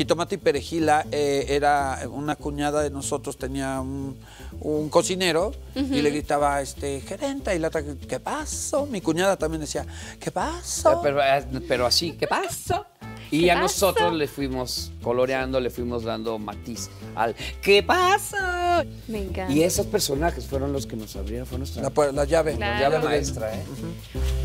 Jitomate y Perejila era una cuñada de nosotros, tenía un cocinero y le gritaba, gerenta, y la otra, ¿qué pasó? Mi cuñada también decía, ¿qué pasó? Pero así, ¿qué pasó? Y a nosotros le fuimos coloreando, le fuimos dando matiz al ¿qué pasa? Me encanta. Y esos personajes fueron los que nos abrieron, fue nuestra La llave. Claro. llave maestra, ¿eh?